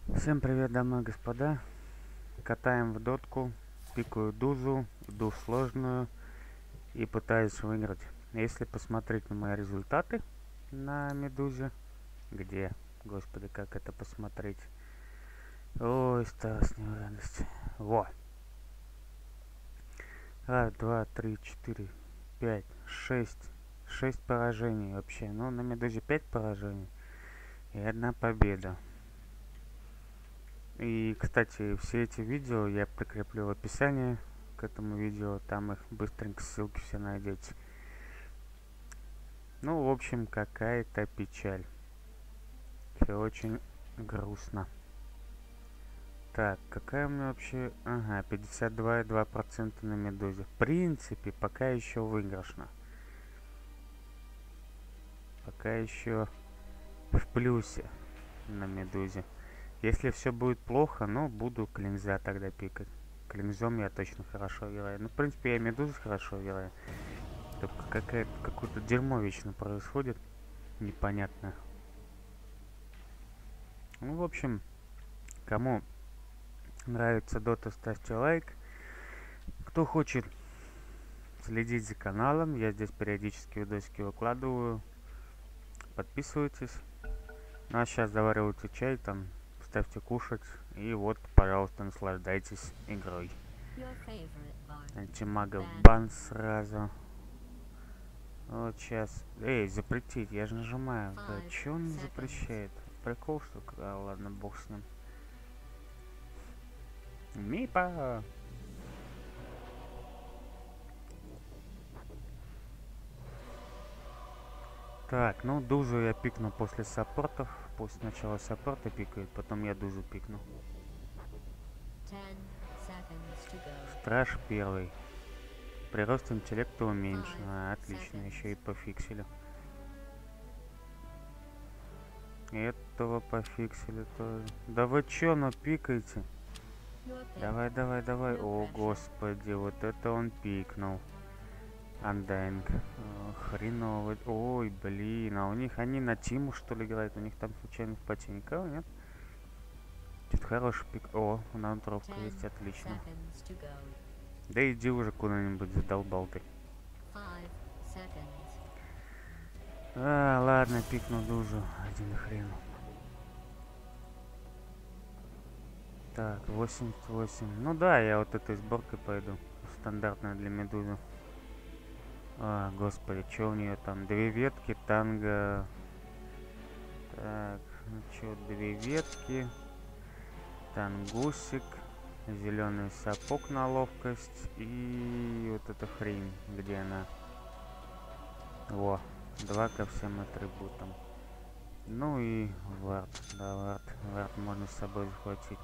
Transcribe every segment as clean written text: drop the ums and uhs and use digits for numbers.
Всем привет, дамы и господа. Катаем в дотку, пикаю дузу, иду в сложную и пытаюсь выиграть. Если посмотреть на мои результаты на медузе, где, господи, как это посмотреть? Ой, старость, невероятность. Во! Раз, два, три, четыре, пять, шесть. 6 поражений вообще. Ну, на медузе 5 поражений и 1 победа. И, кстати, все эти видео я прикреплю в описании к этому видео. Там их быстренько ссылки все найдете. Ну, в общем, какая-то печаль. Все очень грустно. Так, какая у меня вообще... Ага, 52,2% на медузе. В принципе, пока еще выигрышно. Пока еще в плюсе на медузе. Если все будет плохо, ну, буду клинза тогда пикать. Клинзом я точно хорошо играю. Ну, в принципе, я медузу хорошо играю. Только какое-то дерьмо вечно происходит. Непонятно. Ну, в общем, кому нравится Дота, ставьте лайк. Кто хочет следить за каналом, я здесь периодически видосики выкладываю. Подписывайтесь. Ну, а сейчас заваривайте чай, там, ставьте кушать. И вот, пожалуйста, наслаждайтесь игрой. Антимагов бан сразу. Вот сейчас. Эй, запретить, я же нажимаю. Да, чё он не запрещает? Прикол, что ли? А, ладно, бог с ним. Мипа! Так, ну дузу я пикну после саппортов. Пусть сначала саппорты пикают, потом я дузу пикну. Страж первый. Прирост интеллекта уменьшен. А, отлично, еще и пофиксили. Этого пофиксили тоже. Да вы чё, ну пикайте? Давай, давай, давай. О, господи, вот это он пикнул. Undying. Хреново. Ой, блин, а у них они на тиму что ли играют? У них там случайно в пати никого, нет? Тут хороший пик. О, наутровка есть, отлично. Да иди уже куда-нибудь, задолбал ты. А, ладно, пикну дузу. Один хрен. Так, 88. Ну да, я вот этой сборкой пойду. Стандартная для медузы. А, господи, что у нее там? 2 ветки, танго. Так, ну что, 2 ветки. Тангусик. Зеленый сапог на ловкость. И вот эта хрень, где она? Во, 2 ко всем атрибутам. Ну и вард. Да, вард. Вард можно с собой захватить.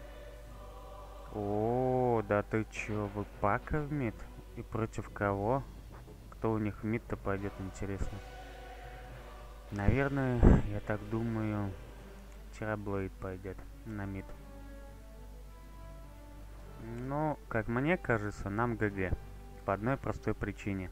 О, да ты чё, вы пака в мид? И против кого? Кто у них в мид-то пойдет, интересно. Наверное, я так думаю, Терраблейд пойдет на мид. Но, как мне кажется, нам ГГ. По одной простой причине.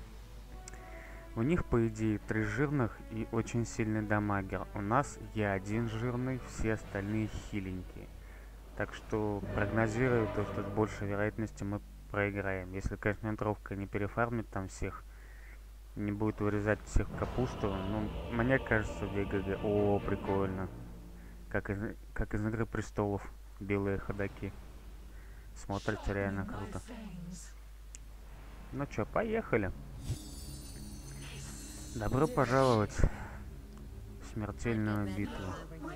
У них, по идее, 3 жирных и очень сильный дамагер. У нас я один жирный, все остальные хиленькие. Так что прогнозирую то, что с большей вероятностью мы проиграем. Если, конечно, ментровка не перефармит там всех, не будет вырезать всех в капусту, ну, мне кажется, ГГ. О, прикольно. Как из Игры Престолов. Белые ходаки. Смотрится реально круто. Ну чё, поехали. Добро пожаловать в смертельную битву.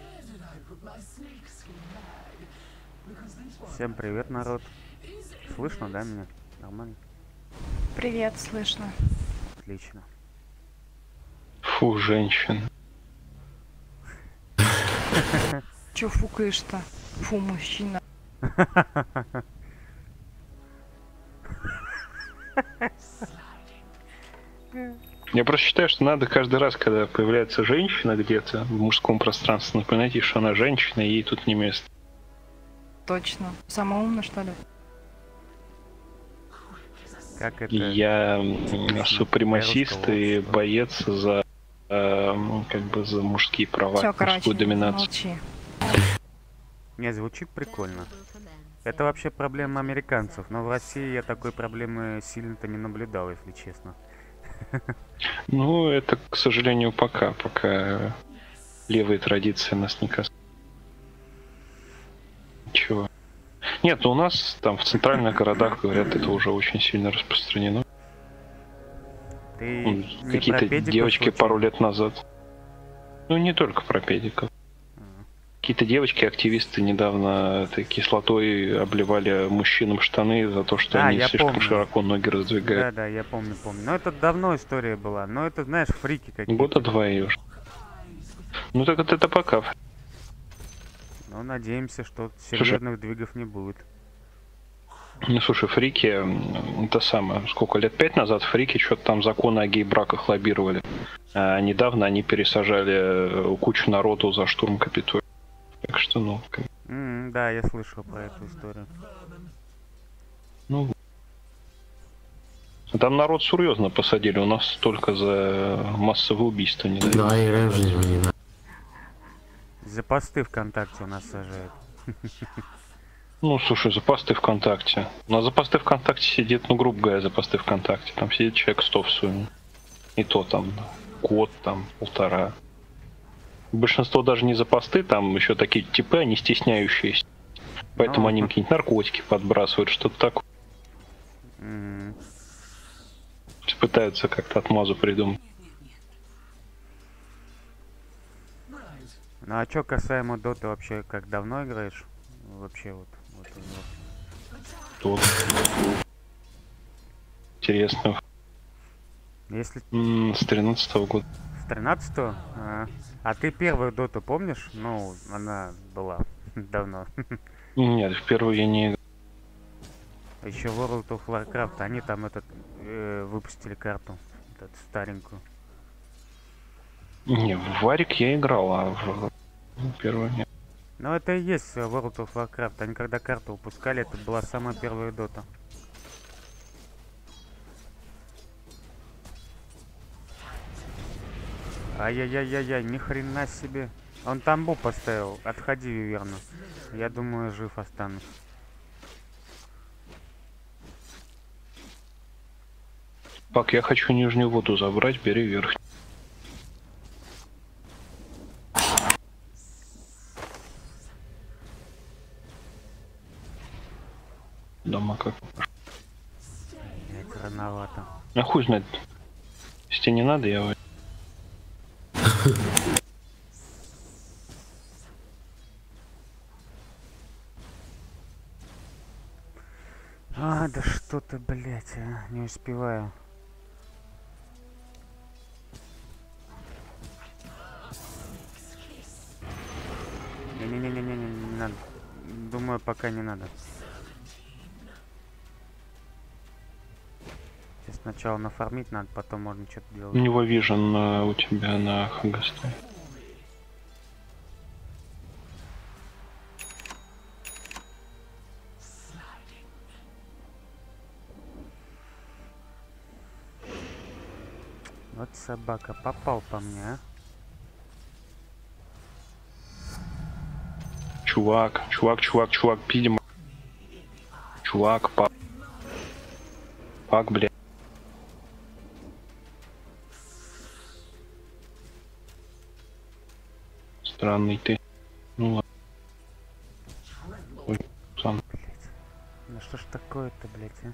Всем привет, народ. Слышно, да, меня? Нормально? Привет, слышно. Отлично. Фу, женщина. Чё фукаешь-то? Фу, мужчина. Я просто считаю, что надо каждый раз, когда появляется женщина где-то в мужском пространстве, напоминать ей, что она женщина, и ей тут не место. Точно. Самая умная, что ли? Как это? Я супремасист и общества. боец за как бы за мужские права, Всё, короче, мужскую доминацию. молчи. Не, звучит прикольно. Это вообще проблема американцев, но в России я такой проблемы сильно-то не наблюдал, если честно. Ну, это, к сожалению, пока левые традиции нас не касаются. Чего? Нет, ну у нас там в центральных городах, говорят, это уже очень сильно распространено. Ты не про Какие-то педиков девочки случайно? пару лет назад. Ну, не только про педиков. Какие-то девочки-активисты недавно этой кислотой обливали мужчинам штаны за то, что они я слишком помню. широко ноги раздвигают. Да, я помню. Но это давно история была. Но это, знаешь, фрики какие-то. Года два ее уже. Ну так это пока. Ну, надеемся, что серьезных двигов не будет. Ну слушай, фрики, это самое, сколько лет 5 назад фрики что-то там законы о гей-браках лоббировали. А недавно они пересажали кучу народу за штурм Капитолия. Так что, ну... Да, я слышал про эту историю. Ну... Там народ серьезно посадили, у нас только за массовые убийства не дают. За посты ВКонтакте у нас сажают. Ну, слушай, за посты ВКонтакте. На за посты ВКонтакте сидит, ну, грубо говоря, за посты ВКонтакте. Там сидит человек 100 в сумме. И то там год, там, полтора. Большинство даже не за посты, там еще такие типы, они стесняющиеся. Поэтому они какие-нибудь наркотики подбрасывают, что-то такое. Пытаются как-то отмазу придумать. Ну а чё касаемо доты, вообще как давно играешь? Вообще вот. Тут. Интересно. Если... С 13-го года. С 13-го? А ты первую доту помнишь? Ну, она была давно. Нет, в первую я не играл. Еще World of Warcraft, они там выпустили карту, старенькую. Не, в Варик я играл, а в первую нет. Ну это и есть World of Warcraft. Они когда карту выпускали, это была самая первая дота. Ай-яй-яй-яй-яй, ни хрена себе. Он тамбу поставил. Отходи, верно. Я думаю, жив останусь. Пак, я хочу нижнюю воду забрать, бери верхнюю. Дома как? Блять, рановато. А хуй знает. Если тебе не надо, я возьму. Да что ты, блять, не успеваю. Не-не-не-не-не, не надо. Думаю, пока не надо. Сейчас сначала нафармить надо, потом можно что-то У делать. него вижен у тебя на ХГ стоит. Вот собака, попал по мне, а? Чувак, пидим. Чувак, пак, блядь. Странный ты. Ну ладно. Ой, сам. Блять. Ну что ж такое-то, блять, а?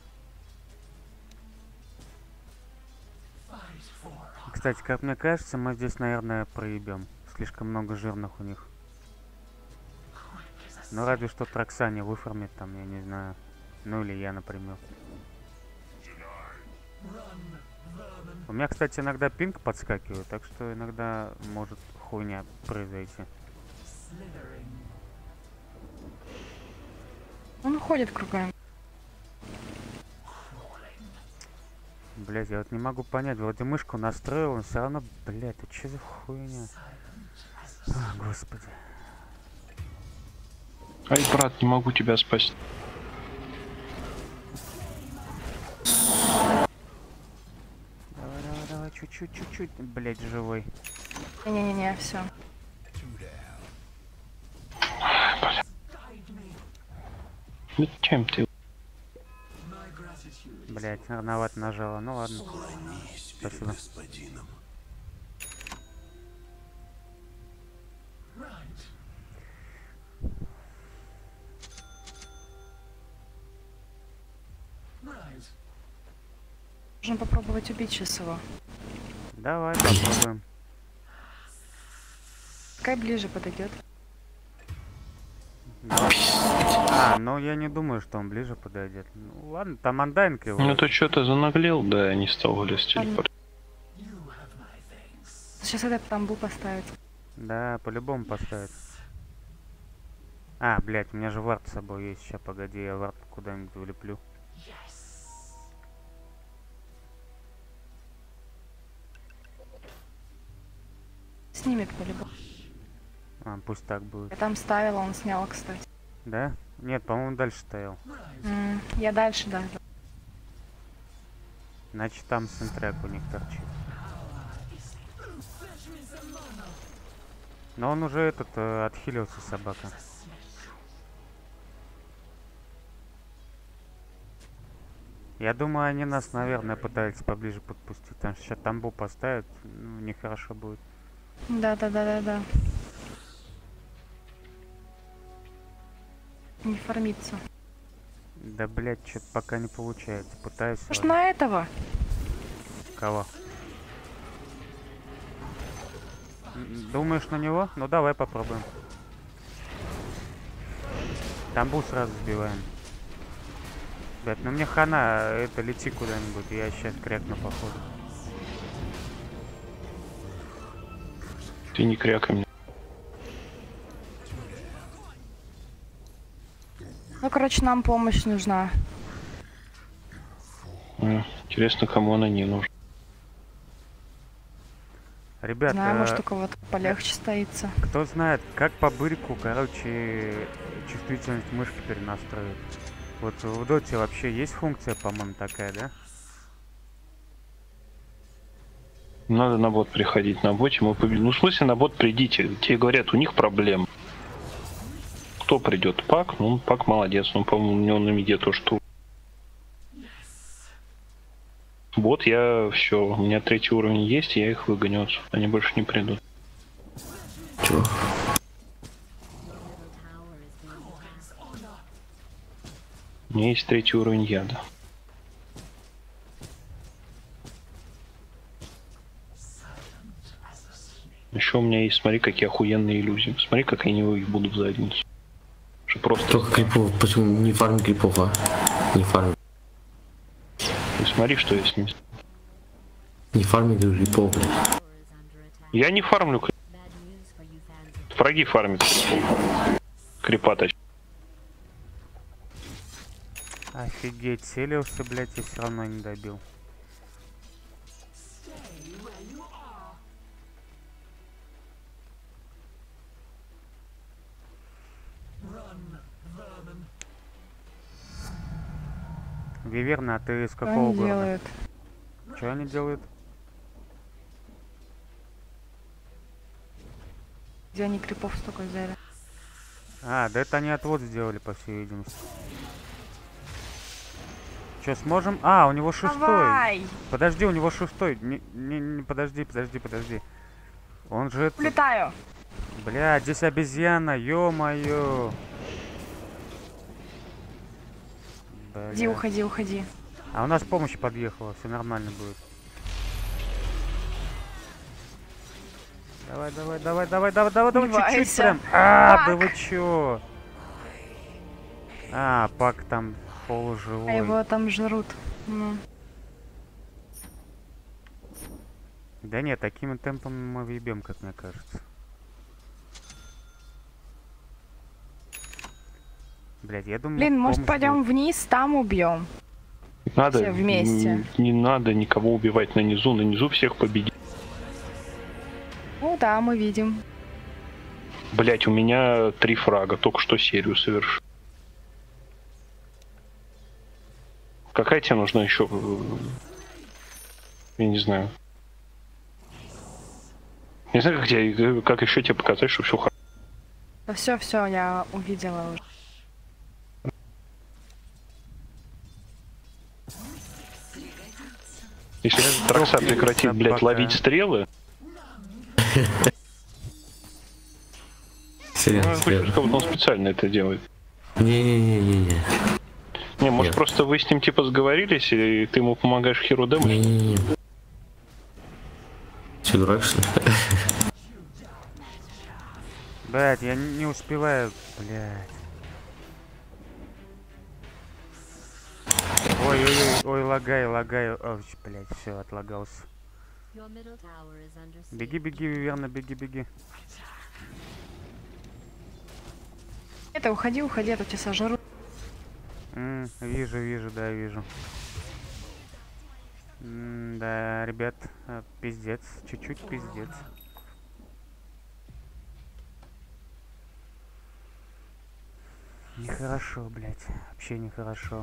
Кстати, как мне кажется, мы здесь, наверное, проебем. Слишком много жирных у них. Ну разве что Траксани выформит там, я не знаю. Ну или я, например. У меня, кстати, иногда пинг подскакивает, так что иногда может хуйня произойти. Он ходит кругами. Блять, я вот не могу понять, вроде мышку настроил, но все равно, блять, это что за хуйня? Господи. Ай, брат, не могу тебя спасти. Давай, чуть-чуть, блять, живой. Не-не-не, все. Чем ты? Блять, рановато нажала. Ну ладно. Спасибо. Можно попробовать убить сейчас его. Давай попробуем. Пускай ближе подойдет. А, ну я не думаю, что он ближе подойдет. Ну ладно, там андайнг его. Ну ты что-то занаглел, да, я не стал лезть телепорт. Сейчас этот тамбу поставить. Да, по-любому поставит. А, блять, у меня же вард с собой есть. Сейчас, погоди, я вард куда-нибудь влеплю. Снимет по-любому. А, пусть так будет. Я там ставила, он снял, кстати. Да? Нет, по-моему, дальше стоял. Я дальше, да. Значит, там синтрек у них торчит. Но он уже отхилился, собака. Я думаю, они нас, наверное, пытаются поближе подпустить. Потому что сейчас тамбу поставят, ну, нехорошо будет. Да. Не фармится. Да, блядь, что-то пока не получается. Пытаюсь. Может, ладно. на этого? Кого? Думаешь, на него? Ну, давай попробуем. Тамбу сразу сбиваем. Блядь, ну мне хана, это лети куда-нибудь, я сейчас крякну, походу. Ты не крякай мне. Ну, короче, нам помощь нужна. Интересно, кому она не нужна. Ребят, Знаю, может, у кого-то полегче стоится. кто знает, как по бырьку, короче, чувствительность мышки перенастроить. Вот в доте вообще есть функция, по-моему, такая, да? Надо на бот приходить, на боте мы победим. Ну, в смысле, на бот придите. Тебе говорят, у них проблем. Кто придет? Пак? Ну, Пак молодец. Ну, по-моему, у него на миде то, что... Бот я все. У меня 3-й уровень есть, я их выгоню. Они больше не придут. Чего? У меня есть 3-й уровень яда. Еще у меня есть, смотри, какие охуенные иллюзии. Смотри, как я не их буду в задницу. Что просто... Только крипов, почему не фарм крипов, а? Не фарм. Ты смотри, что я с ним... Не фарм крипов, блядь. Я не фармлю крип. Враги фармят крипа, точнее. Офигеть, селился, блядь, и все равно не добил. Виверна, а ты с Что какого они города? делают? Что они делают? Где они крипов столько взяли? А, да это они отвод сделали, по всей видимости. Че, сможем? А, у него 6-й. Давай! Подожди, у него 6-й. Подожди. Он же это... Улетаю! Бля, здесь обезьяна, ё-моё. Иди, уходи. А у нас помощь подъехала, все нормально будет. Давай, чуть-чуть Убивайся. прям. А, да вы чё? А, Пак там А полуживой. его там жрут. Ну. Да нет, такими темпами мы въебем, как мне кажется. Блять, я думаю... Блин, может помощь пойдем будет. вниз, там убьем. Надо Все вместе. Не надо никого убивать на низу всех победить. Ну да, мы видим. Блять, у меня 3 фрага, только что серию совершил. Какая тебе нужна еще? Я не знаю. Не знаю, как еще тебе показать, что все хорошо. Да все, я увидела уже. Если Тракса прекратит, блядь, собака. ловить стрелы, Сирен, сирен. как будто он специально это делает. Не-не-не-не-не. Не, может Нет. просто вы с ним типа сговорились, и ты ему помогаешь херу дэмэдж? Не-не-не. Че, дурак, что ли? Блять, я не успеваю, блять. Ой, лагай. Ой, блять, все, отлагался. Беги, верно, беги. Это, уходи, а то тебя сожрут. Вижу, да, вижу. Да, ребят, пиздец, чуть-чуть пиздец. Нехорошо, блядь, вообще нехорошо.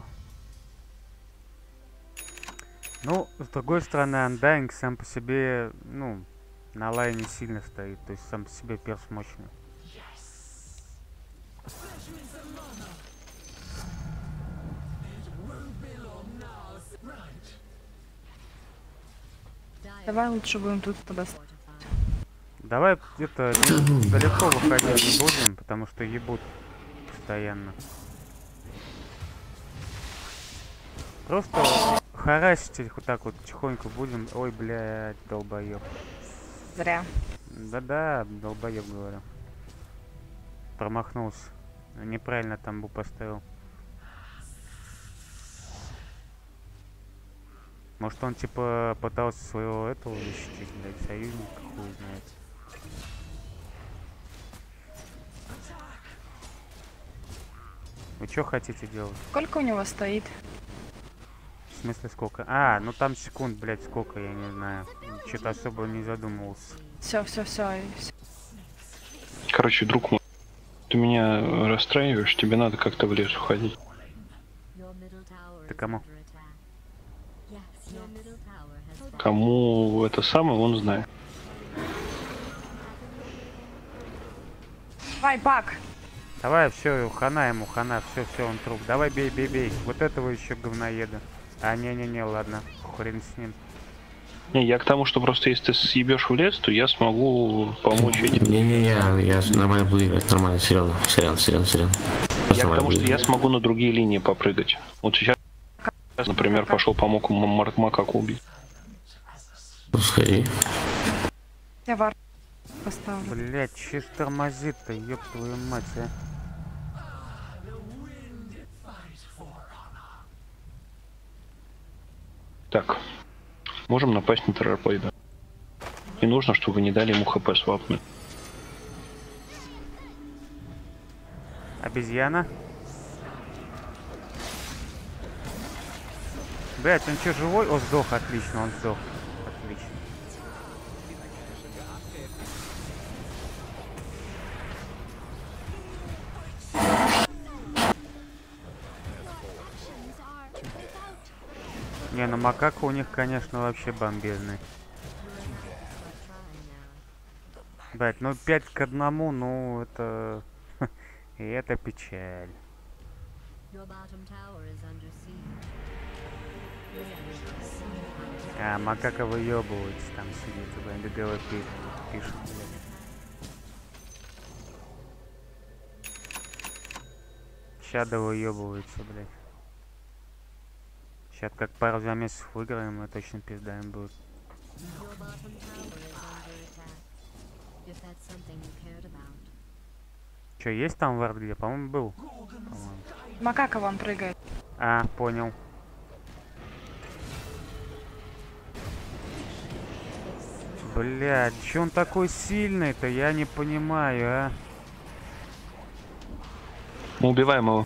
Ну, с другой стороны, Undying сам по себе, ну, на лайне сильно стоит, то есть сам по себе перс мощный. Давай лучше будем тут тогда. Давай где-то далеко выходить не будем, потому что ебут постоянно. Просто харасить их вот так вот тихонько будем. Ой, блядь, долбоёб. Зря. Да-да, долбоёб, говорю. Промахнулся. Неправильно там бу поставил. Может он типа пытался своего этого защитить, блядь, союзника, хуй знает. Вы что хотите делать? Сколько у него стоит? В смысле сколько? А, ну там секунд, блядь, сколько, я не знаю. Что-то особо не задумывался. Все. Короче, друг мой, ты меня расстраиваешь, тебе надо как-то в лес уходить. Ты кому? Кому это самое, он знает. Давай, бак! Давай, все, хана ему, хана, все, он труп. Давай, бей. Вот этого еще говноеда. А, не, ладно, хрен с ним. Не, я к тому, что просто если ты съебешь в лес, то я смогу помочь этим. Не-не-не, я нормально буду играть, нормально, серьезно. Я к тому, что я смогу на другие линии попрыгать. Вот сейчас, например, пошел помог макаку убить. Ну, сходи. Я вар поставлю. Блять, че ж тормозит-то, ёб твою мать, а. Так, можем напасть на террорплейда. И нужно, чтобы вы не дали ему хп свапнуть. Обезьяна. Блять, он че, живой? О, сдох, отлично, он сдох. Отлично. Не, ну макака у них, конечно, вообще бомбезный. Блять, ну 5 к 1, ну это... И это печаль. А, макака выебывается, там сидит, БГВ пишет, блядь. Щада выебывается, блядь. Сейчас как пару замесов выиграем, мы точно пиздаем будет. Че, есть там вард где? По-моему, был. По-моему. Макака вон прыгает. А, понял. Блядь, че он такой сильный-то? Я не понимаю, а. Мы убиваем его.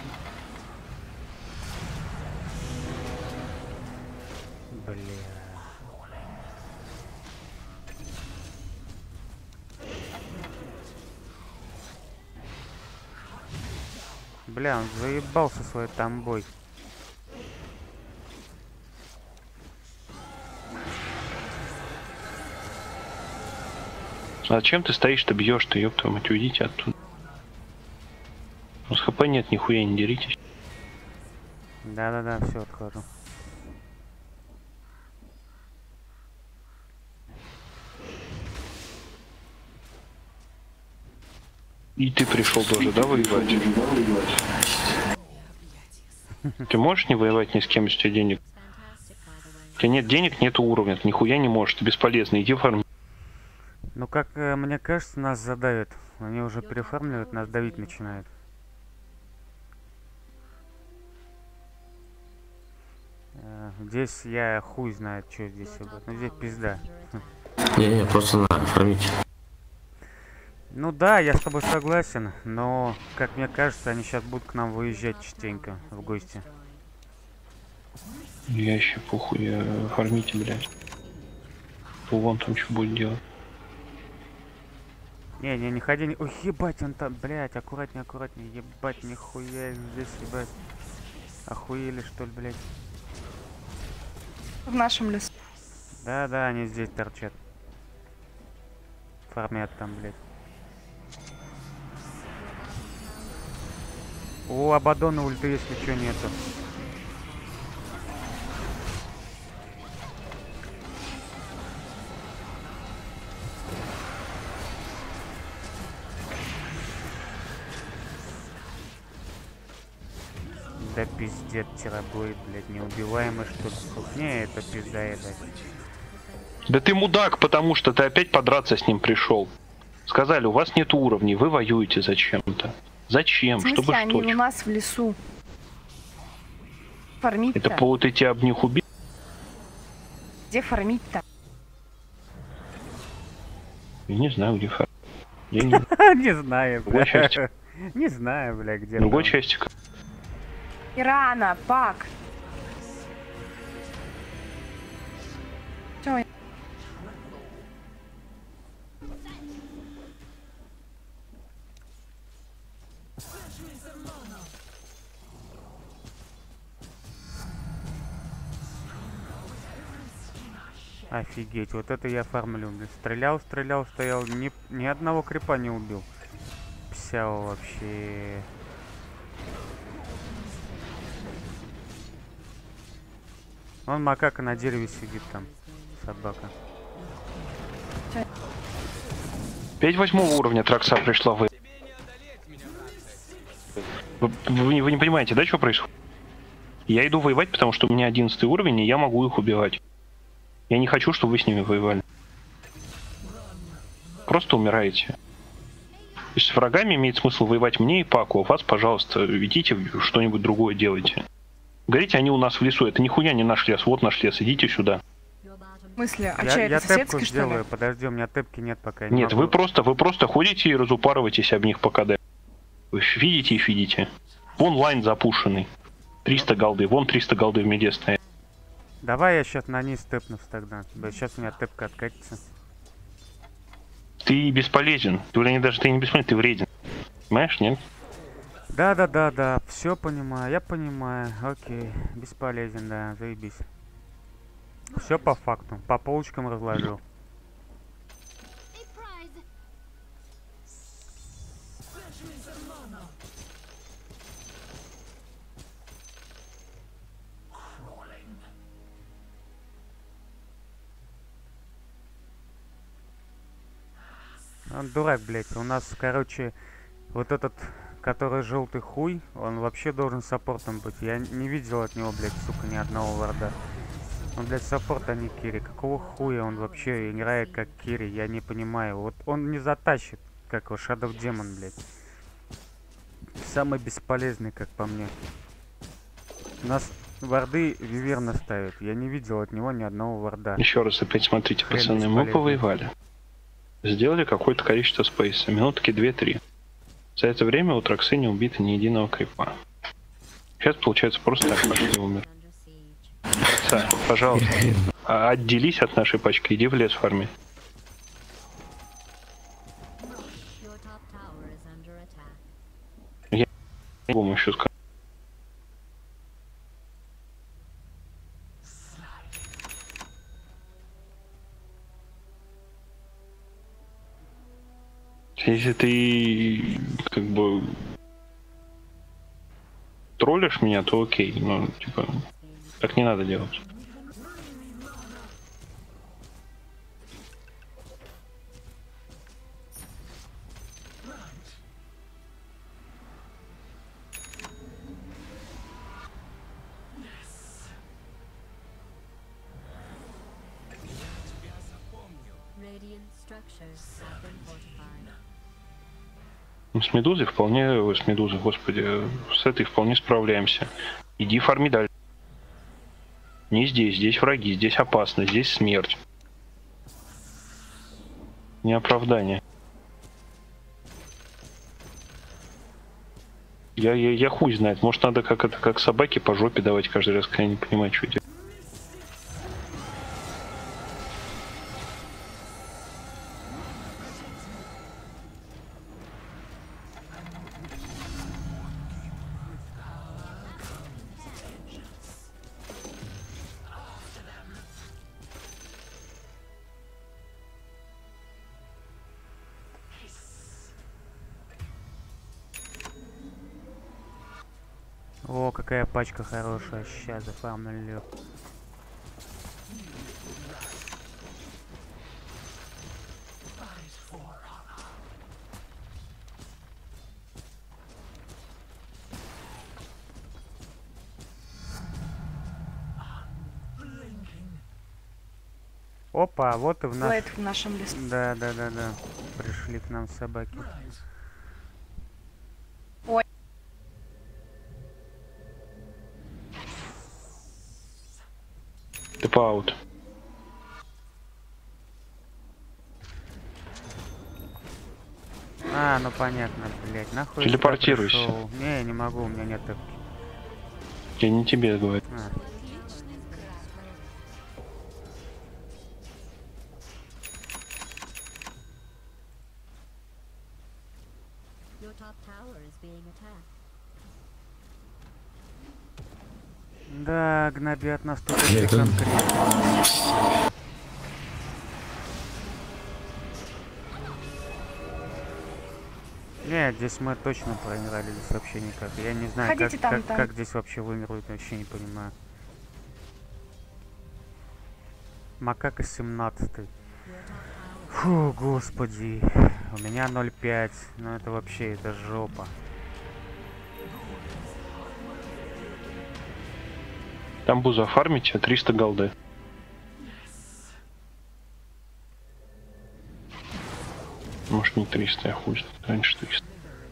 Бля. Бля, он заебался своей тамбой. А зачем ты стоишь-то, бьешь-то, ёб твою мать, уйдите оттуда. У нас хп нет, нихуя не деритесь. Да-да-да, все, отхожу. И ты пришел тоже, да, воевать? Ты можешь не воевать ни с кем, если у тебя денег? У тебя нет денег, нет уровня, ты нихуя не можешь, ты бесполезный, иди фарми. Ну, как мне кажется, нас задавят. Они уже перефармливают, нас давить начинают. Здесь я хуй знает, что здесь будет. Ну, здесь пизда. Не, просто надо фармить. Ну да, я с тобой согласен, но, как мне кажется, они сейчас будут к нам выезжать частенько в гости. Я еще похуй, я фармите, блядь. Вон там что будет делать. Не ходи, ой, ебать, он там, блядь, аккуратнее, ебать, нихуя их здесь, ебать. Охуели, что ли, блядь? В нашем лесу. Да, они здесь торчат. Фармят там, блядь. У Абадона ульты, если что, нету. Да пиздец, терабоид, блядь, неубиваемый, что ли? Не, это пизда, ебать. Да ты мудак, потому что ты опять подраться с ним пришел. Сказали, у вас нет уровней, вы воюете зачем-то. Зачем? В смысле, Чтобы они что? у нас в лесу. Фармить-то? Это повод идти об них убить? Где фармить-то? Я не знаю, где фар. Я не... Не знаю, Другой части. бля. Не знаю, бля, где. Другой там. части. Ирана, Пак. Всё, Офигеть, вот это я фармлю, блин. Стрелял, стоял, ни одного крипа не убил. Псяо вообще. Вон макака на дереве сидит там, собака. 5 8 уровня Тракса пришла вы. Вы не понимаете, да, что происходит? Я иду воевать, потому что у меня 11 уровень, и я могу их убивать. Я не хочу, чтобы вы с ними воевали. Просто умираете. То есть с врагами имеет смысл воевать мне и Паку. А вас, пожалуйста, идите что-нибудь другое делайте. Говорите, они у нас в лесу. Это нихуя не наш лес. Вот наш лес. Идите сюда. в смысле, а чё, Я это тэпку соседский, что ли? сделаю, подожди, у меня тэпки нет пока. я не Нет, могу. вы просто ходите и разупарываетесь об них по КД. Вы видите и видите. Вон лайн запушенный. 300 голды. Вон 300 голды в меде стоят. Давай я сейчас на низ тэпнусь тогда. Сейчас у меня тэпка откатится. Ты бесполезен. Ты не бесполезен, ты вреден. Понимаешь, нет? Да. Все понимаю, я понимаю. Окей. Бесполезен, да, заебись. Все по факту. По полочкам разложил. Он дурак, блядь. У нас, короче, вот этот, который желтый хуй, он вообще должен саппортом быть. Я не видел от него, блядь, сука, ни одного варда. Он, блядь, саппорт, а не кири. Какого хуя он вообще играет как кири? Я не понимаю. Вот он не затащит, как его Shadow Demon, блядь. Самый бесполезный, как по мне. У нас варды Виверна ставят. Я не видел от него ни одного варда. Еще раз опять смотрите, Хрен пацаны, мы бесполезный. повоевали. Сделали какое-то количество спейса, минутки 2-3. За это время у Траксы не убито ни единого крипа. Сейчас, получается, просто так пошли умер. Тракса, пожалуйста, отделись от нашей пачки, иди в лес фарми. Я не могу еще сказать. Если ты как бы троллишь меня, то окей, но типа так не надо делать. Ну, с медузой вполне... Ой, с медузой, господи. С этой вполне справляемся. Иди фарми дальше. Не здесь. Здесь враги. Здесь опасно. Здесь смерть. Не оправдание. Я хуй знает. Может, надо как собаке по жопе давать каждый раз, когда я не понимаю, что делать. О, какая пачка хорошая. Сейчас зафармлю. Опа, вот и в наш... Лайт в нашем лесу. Да. Пришли к нам собаки. Ой. Типа аут. А, ну понятно, блять. Нахуй я сюда Телепортируйся. пришел? Не, я не могу, у меня нет... Я не тебе говорю. А. Да, гнобят нас тут очень Это- конкретно. Нет, здесь мы точно проиграли, здесь вообще никак. Я не знаю, Ходите там. как здесь вообще вымерут, вообще не понимаю. Макака 17. Фу, господи. У меня 0,5. Ну это вообще, это жопа. Там буза фармите 300 голды. Может не 300, я хуй знает. Раньше 300.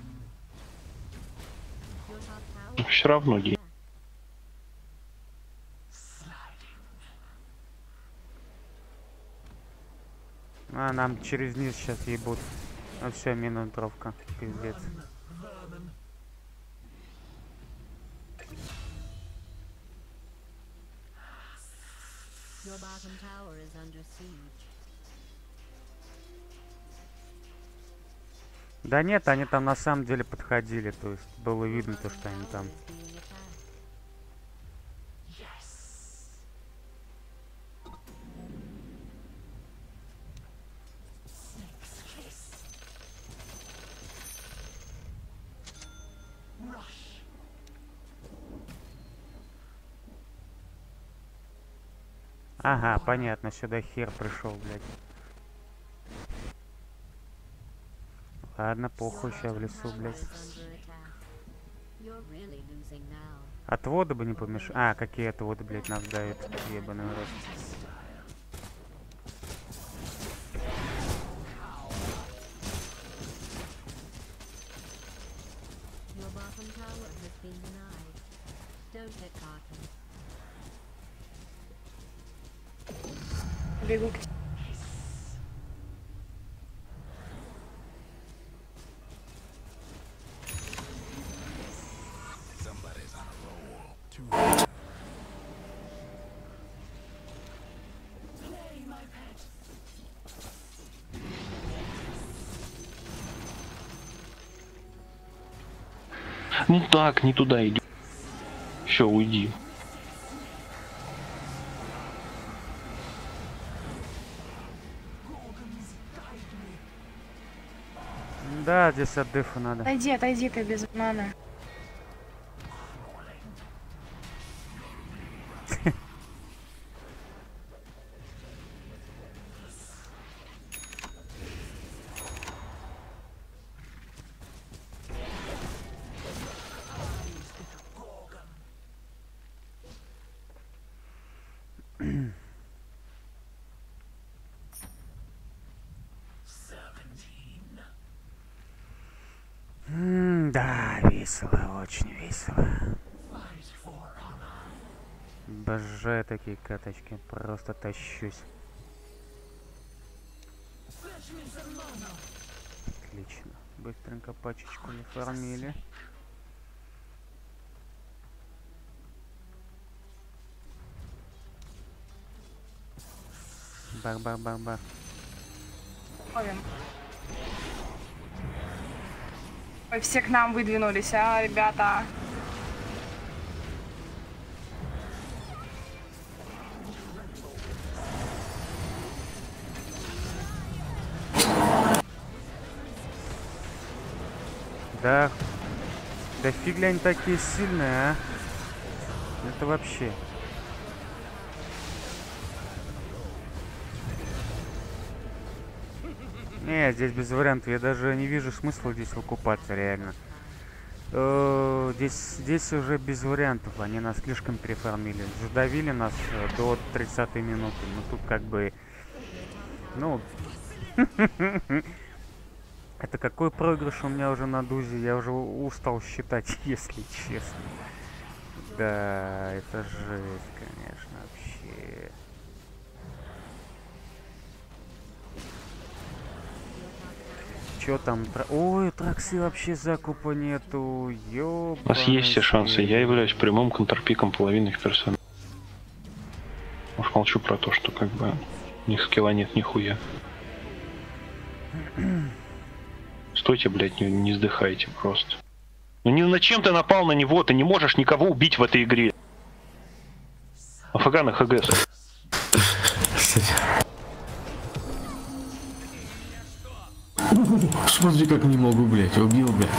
Но все равно гей. А, нам через низ сейчас ебут. Ну все, минус дровка. Пиздец. Да нет, они там на самом деле подходили, то есть было видно то, что они там. Ага, понятно, сюда хер пришел, блядь. Ладно, похуй, сейчас в лесу, блядь. Отводы бы не помешали. А, какие отводы, блядь, нас дают. Ебаный рот. Бегу к тебе. Ну так, не туда иди. Все, уйди. Да, здесь от дефа надо. Отойди ты без маны. весело, очень весело. Обожаю такие каточки, просто тащусь. Отлично. Быстренько пачечку не фармили. Бар-бар-бар-бар. Ловим. Ой, все к нам выдвинулись, а, ребята. Да. Да фиг ли они такие сильные, а? Это вообще. Не, здесь без вариантов. Я даже не вижу смысла здесь выкупаться, реально. Здесь уже без вариантов. Они нас слишком переформили. Задавили нас до 30-й минуты. Ну тут как бы... Ну... Это какой проигрыш у меня уже на дузе? Я уже устал считать, если честно. Да, это жесть, конечно, вообще. Чё там? Ой, Траксы вообще закупа нету. Ёбаный. У нас есть все шансы. Я являюсь прямым контрпиком половины их персонажей. Уж молчу про то, что как бы у них скилла нет нихуя. Стойте, блядь, не сдыхайте просто. Ну не на чем ты напал на него, ты не можешь никого убить в этой игре. АФК на ХГС. Смотри, как не могу, блядь, убил, блядь.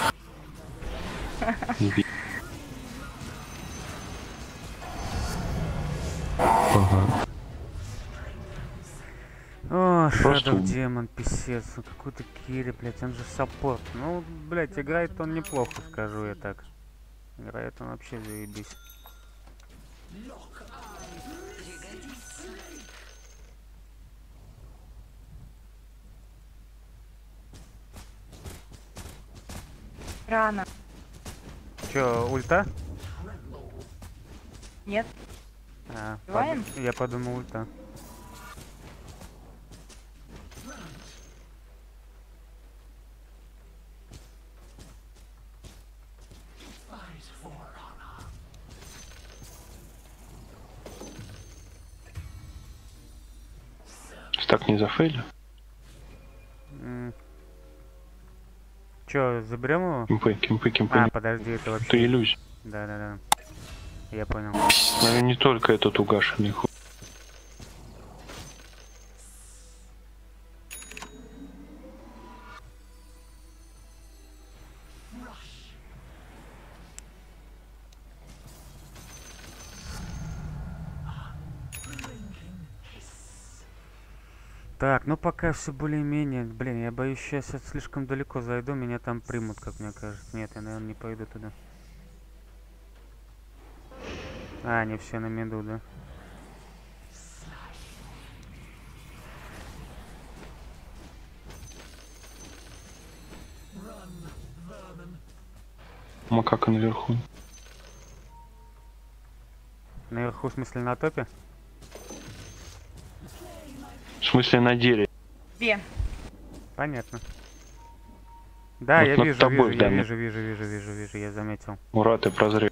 Ага. О, Просто Shadow Demon, писец. Ну, какой-то Кири, блядь, он же саппорт. Ну, блядь, играет он неплохо, скажу я так. Играет он вообще заебись. Рано. Чё, ульта? Нет. А, Успеваем? я подумал ульта. Так не зафейли? Чё, заберем его? Кемпы. А, подожди, это вообще... Ты иллюзия. Да. Я понял. Наверное, не только этот угашенный хуй. Так, ну пока все более-менее. Блин, я боюсь, сейчас я слишком далеко зайду, меня там примут, как мне кажется. Нет, я, наверное, не пойду туда. А, они все на миду, да? Макака наверху. Наверху, в смысле, на топе? В смысле на деле. Две. Понятно. Да, Вот я над вижу, тобой, да, вижу, я заметил. Ура, ты прозрел.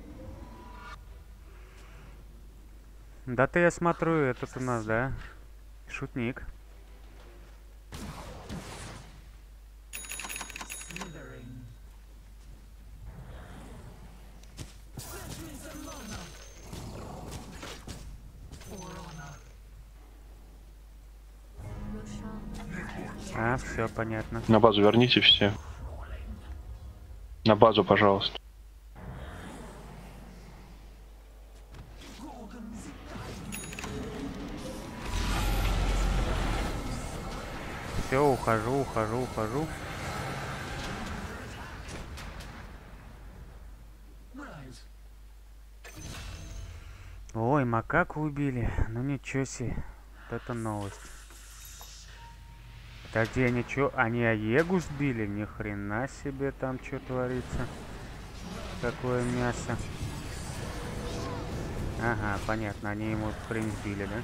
Да ты, я смотрю, этот у нас, да? Шутник. А, все понятно. На базу верните все. На базу, пожалуйста. Все, ухожу. Ой, макаку убили. Ну ничего себе. Вот это новость. Подожди, они чё? Они Аегу сбили? Ни хрена себе там что творится. Какое мясо. Ага, понятно, они ему хрень сбили, да?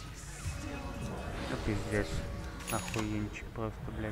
Ну пиздец. Охуенчик просто, блядь.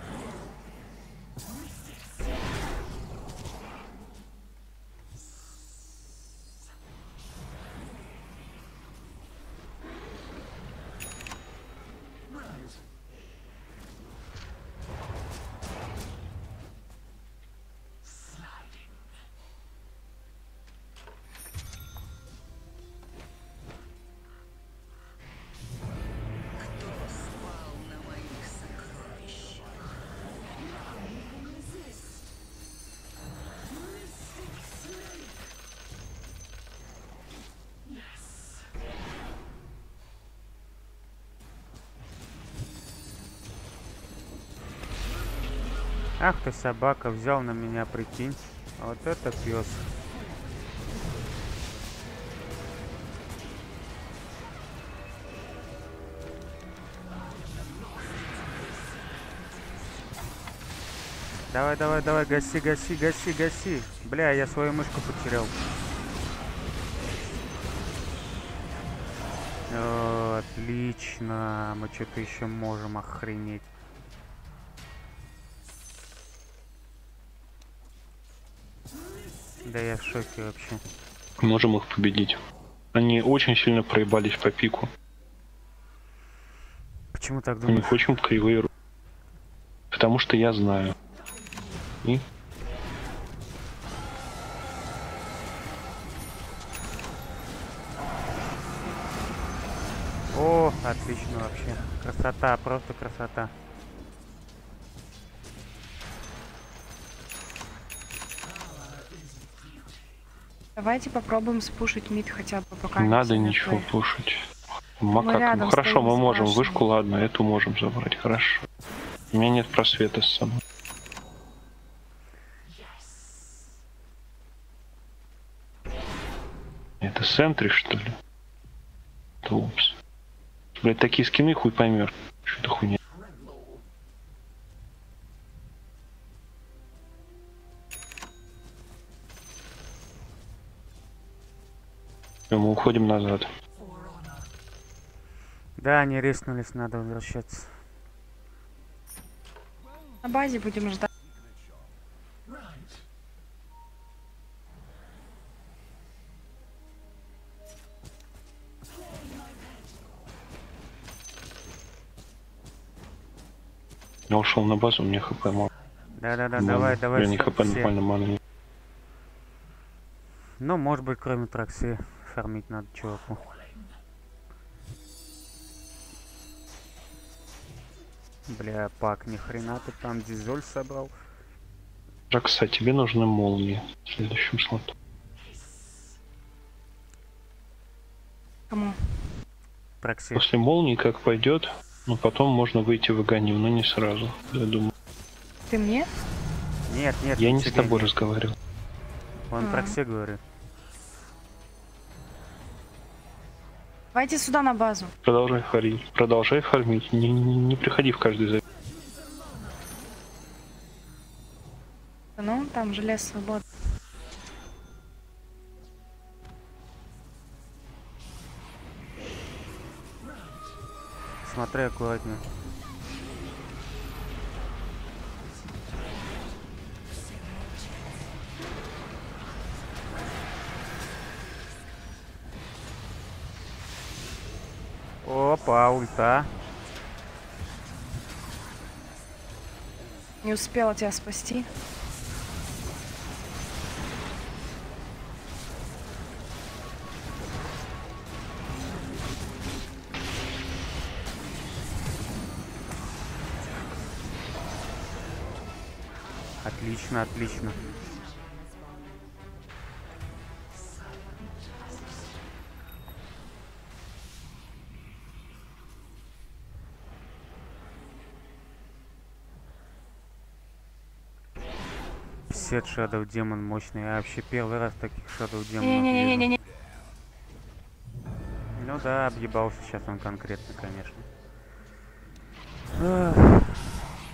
Ах ты собака, взял на меня, прикинь. Вот это пес. Давай, давай, давай, гаси, гаси, гаси, гаси. Бля, я свою мышку потерял. О, отлично. Мы что-то еще можем, охренеть. Да я в шоке вообще. Можем их победить. Они очень сильно проебались по пику. Почему так У думаешь? них очень кривые руки. Потому что я знаю. И О, отлично вообще. Красота, просто красота. Давайте попробуем спушить мид хотя бы пока. не они надо все ничего мертвы. пушить. Мы Макак, рядом ну хорошо, стоим, мы можем спрашиваем. вышку, ладно, эту можем забрать, хорошо. У меня нет просвета с собой. Это Сентри, что ли? Это упс. Блять, такие скины хуй поймешь. Что это хуйня? Всё, мы уходим назад. Да, они реснулись, надо возвращаться. На базе будем ждать. Я ушел на базу, мне хп мало. Да-да-да, давай, давай. Я не хп все. нормально маны. Ну, может быть, кроме Тракси, фармить надо чуваку. Бля, пак, ни хрена ты там дизоль собрал. Ракса, тебе нужны молнии в следующем слоту. Кому? Тракси. После молнии как пойдет, но потом можно выйти в агонию, но не сразу, я думаю. Ты мне? Нет, нет, Я не с тебе тобой нет. разговаривал. Он А. Тракси говорит. Давайте сюда на базу. Продолжай фармить. Продолжай фармить. Не приходи в каждый забег. Ну, там желез свободный. Смотри аккуратнее. Опа, ульта. Не успела тебя спасти. Отлично, отлично. Сет Shadow Demon мощный. Я вообще первый раз таких Shadow Demon вижу. Не-не-не-не-не. Ну да, объебался сейчас он конкретно, конечно. Ах.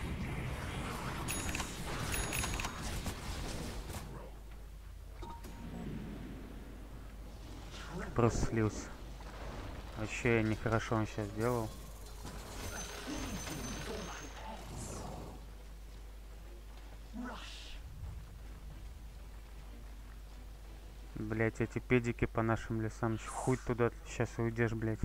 просто слился. Вообще нехорошо он сейчас сделал. Блять, эти педики по нашим лесам. Хуй туда сейчас уйдешь, блять.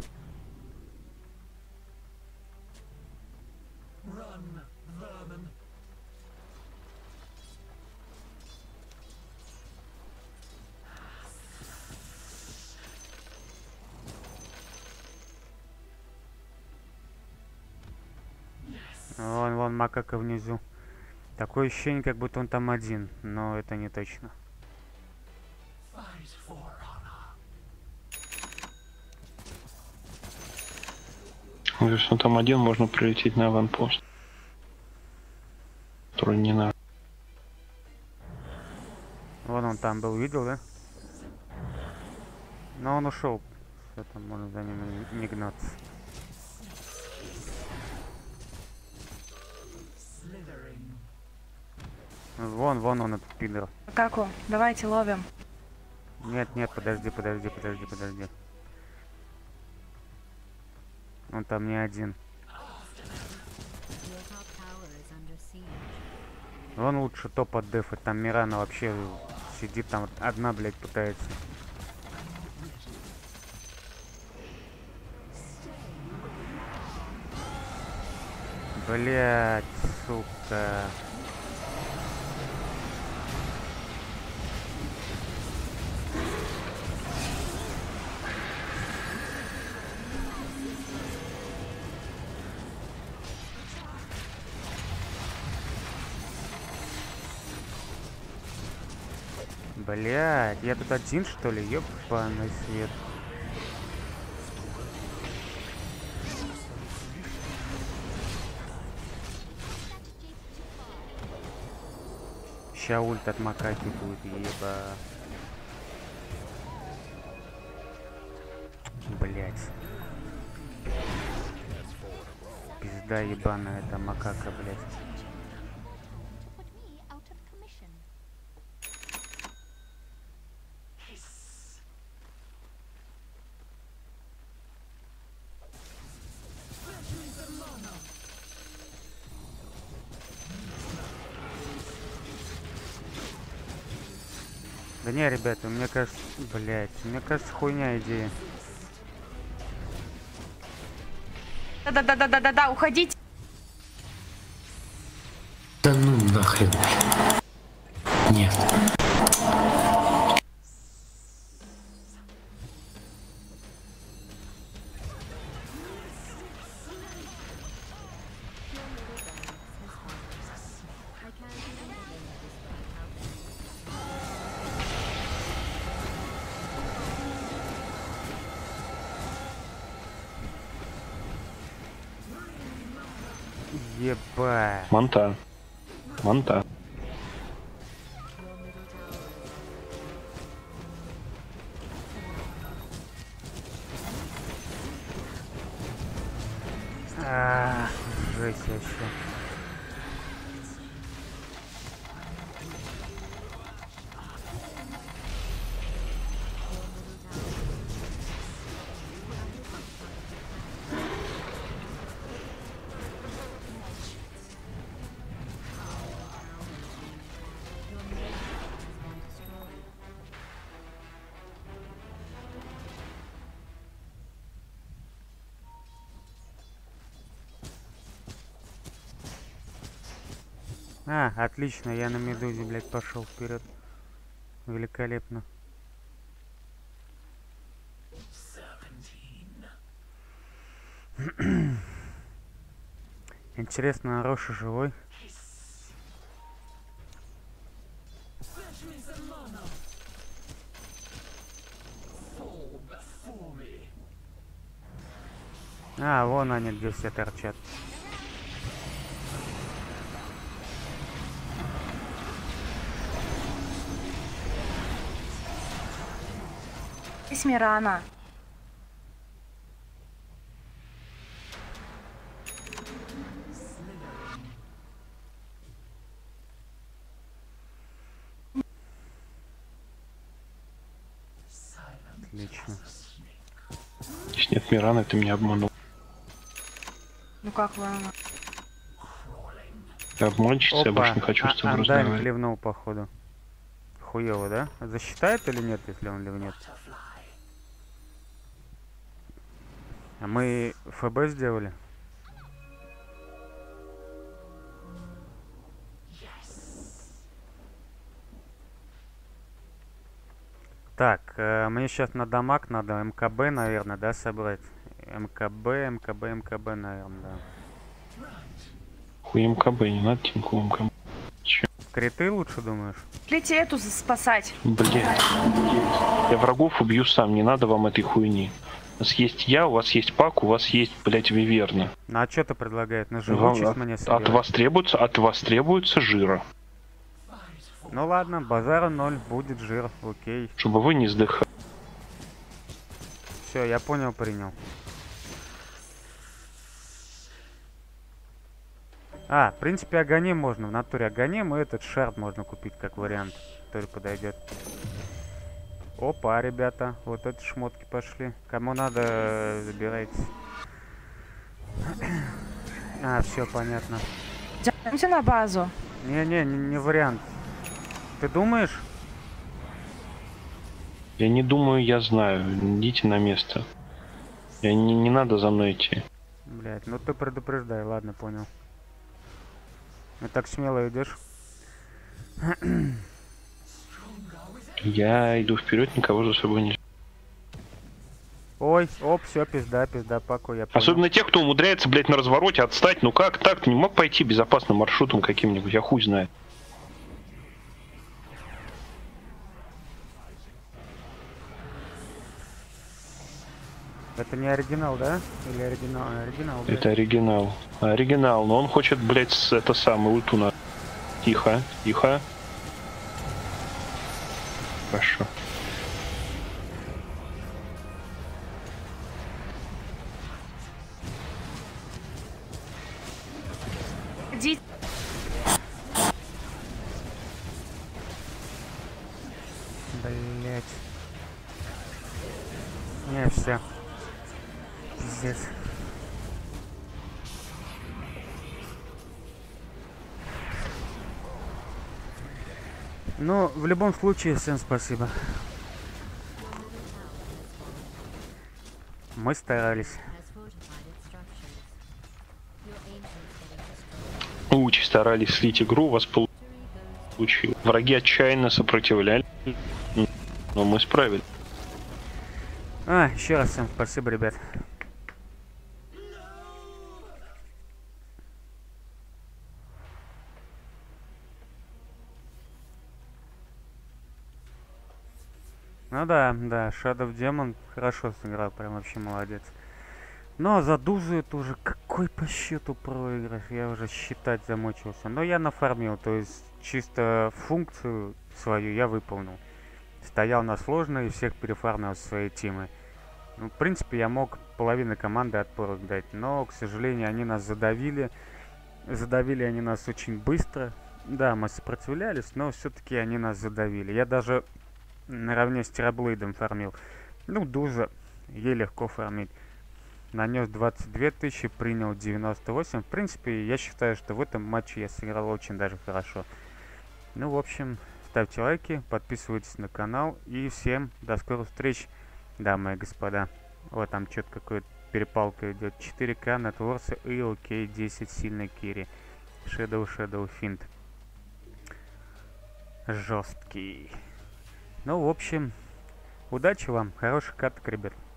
Вон макака внизу. Такое ощущение, как будто он там один, но это не точно. Если он там один, можно прилететь на аванпост. Который не надо. Вон он там был, видел, да? Но он ушел. Все, там можно за ним не гнаться. Вон он, этот пидор. Каку, давайте ловим. Нет, подожди. Он там не один. Вон лучше топ от дефа. Там Мирана вообще сидит там одна, блядь, пытается. Блядь, сука. Блядь, я тут один, что ли? Ёбаный свет. Ща ульт от макаки будет, еба. Блядь. Пизда ебаная эта макака, блядь. Да не, ребята, мне кажется, блядь, мне кажется, хуйня идея. Да, уходите. Да ну нахрен. Нет. Ебать. Монта. Жесть вообще. Отлично, я на медузе, блядь, пошел вперед. Великолепно. Интересно, Роша живой? Вон они где все торчат. Мирана. Отлично. Здесь нет Мирана, ты меня обманул. Ну как вы? Ты обманщица, я больше не хочу с тобой Андайн разговаривать. клевнул, походу. Хуёво, да? Засчитает или нет, если он ливнет? А мы ФБ сделали? Так, мне сейчас на дамаг надо МКБ, наверное, да, собрать? МКБ, наверное, да. Хуй МКБ, не надо тинку МКБ. Криты лучше, думаешь? Лети эту спасать. Блять. Я врагов убью сам, не надо вам этой хуйни. У вас есть я, у вас есть Пак, у вас есть, блять, Виверна. Ну а что ты предлагает? На живучесть мне собирать? От вас требуется жира. Ну ладно, базара 0, будет жир, окей. Чтобы вы не сдыхали. Все, я понял, принял. В принципе, Аганим можно, в натуре Аганим, и этот шард можно купить как вариант, который подойдет. Опа, ребята, вот эти шмотки пошли. Кому надо, забирайте. Все понятно. Идемте на базу. Не вариант. Ты думаешь? Я не думаю, я знаю. Идите на место. Не надо за мной идти. Блять, ну ты предупреждай, ладно, понял. Ну так смело идешь. Я иду вперед, никого за собой не... Ой, оп, все, пизда, Паку, я понял. Особенно тех, кто умудряется, блядь, на развороте отстать. Ну как так? Ты не мог пойти безопасным маршрутом каким-нибудь? Я хуй знает. Это не оригинал, да? Или оригинал? Оригинал, блядь. Это оригинал. Оригинал, но он хочет, блядь, это самое, ульту на... Тихо, тихо. Хорошо. Иди. Блять. Не, все. Пиздец. Ну, в любом случае, всем спасибо. Мы старались. Очень старались слить игру, у вас получилось. Враги отчаянно сопротивлялись, но мы справились. Еще раз всем спасибо, ребят. Ну да, Shadow Demon хорошо сыграл, прям вообще молодец. Но за Дузу это уже какой по счету проигрыш, я уже считать замучился. Но я нафармил, то есть чисто функцию свою я выполнил. Стоял на сложной и всех перефармил своей тимы. Ну, в принципе, я мог половину команды отпор дать, но, к сожалению, они нас задавили. Задавили они нас очень быстро. Да, мы сопротивлялись, но все-таки они нас задавили. Я даже наравне с Тераблейдом фармил. Ну, Дуза, ей легко фармить. Нанес 22 тысячи, принял 98. В принципе, я считаю, что в этом матче я сыграл очень даже хорошо. Ну, в общем, ставьте лайки, подписывайтесь на канал. И всем до скорых встреч, дамы и господа. Вот там что-то какая-то перепалка идет. 4К, Нетворса и окей, 10 сильный Кири. Shadow Финт. Жесткий. Ну, в общем, удачи вам, хороший каток, ребят.